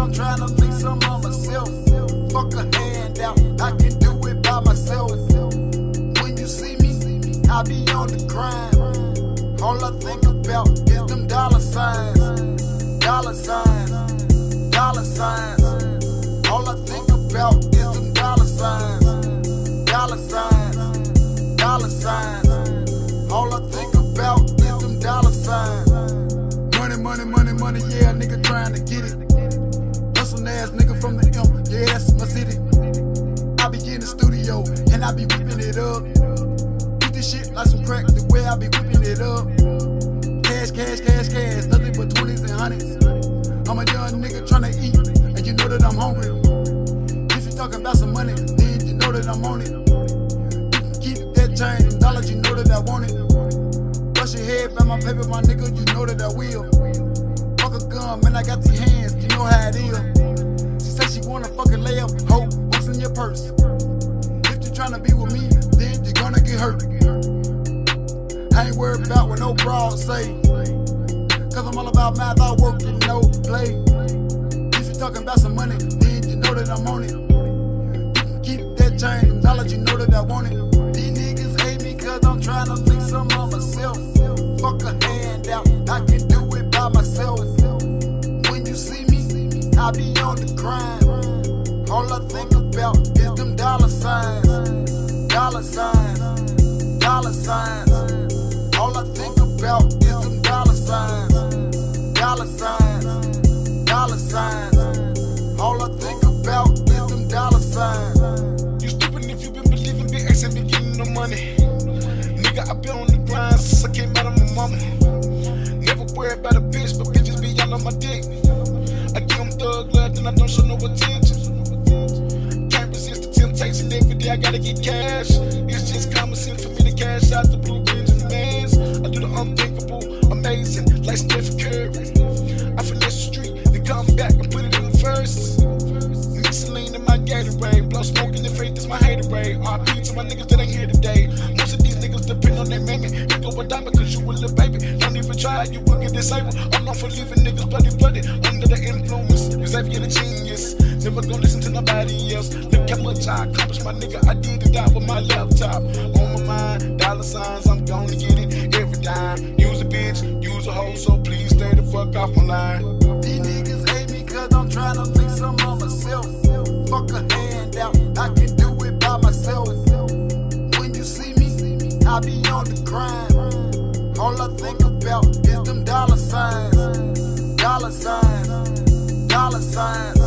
I'm tryna make some of myself. Fuck a handout, I can do it by myself. When you see me, I be on the grind. All I think about is them dollar signs. Dollar signs, dollar signs. All I think about is them dollar signs. Dollar signs, dollar signs. All I think about is them dollar signs. Money, money, money, money, yeah, nigga trying to get it. Hustle ass nigga from the M, yeah, that's my city. I be in the studio, and I be whipping it up. Beat this shit like some crack, the way I be whipping it up. Cash, cash, cash, cash, nothing but 20s and 100s. I'm a young nigga tryna eat, and you know that I'm hungry. If you talking about some money, then you know that I'm on it. You can keep that chain in dollars, you know that I want it. Brush your head by my paper, my nigga, you know that I will. Fuck a gun, man, I got the hands, you know how it is. She say she wanna fucking lay up, ho, what's in your purse? If you tryna be with me, then you gonna get hurt. I ain't worried about what no broad say, cause I'm all about math, I work and no play. If you talking about some money, then you know that I'm on it. You can keep that chain in dollars, you know that I want it. These niggas hate me cause I'm tryna make some of myself. Fuck a handout, I can do it by myself. When you see me, I be on the grind. All I think about is them dollar signs. Dollar signs, dollar signs. All I think about is them dollar signs. Dollar signs, dollar signs. All I think about is them dollar signs. You stupid if you been believing big X and be getting no money. Nigga, I been on the grind since I came out of my mama. Never worry about a bitch, but bitches be all on my dick. I give them thug love, then I don't show no attention. Can't resist the temptation, every day I gotta get cash. It's just common sense for me to cash out the blue Benjamin Mans. I do the unthinkable, amazing, like Stephen Curry. I finesse the street, then come back and put it in verses. Mix lean in my Gatorade, blow smoke in the face, that's my haterade. RP to my niggas that ain't here today. Most of these niggas depend on their mammy. You go a diamond cause you a little baby. Don't even try, you will get disabled. I'm known for leaving niggas bloody under the influence. Xavier the genius, never gonna listen to nobody else. Look how much I accomplished, my nigga. I did it out with my laptop. On my mind, dollar signs, I'm gonna get it every time. Use a bitch, use a hoe, so please stay the fuck off my line. These niggas hate me cause I'm tryna make some of myself. Fuck a handout, I can do it by myself. When you see me, I be on the grind. All I think about is them dollar signs. Dollar signs, dollar signs.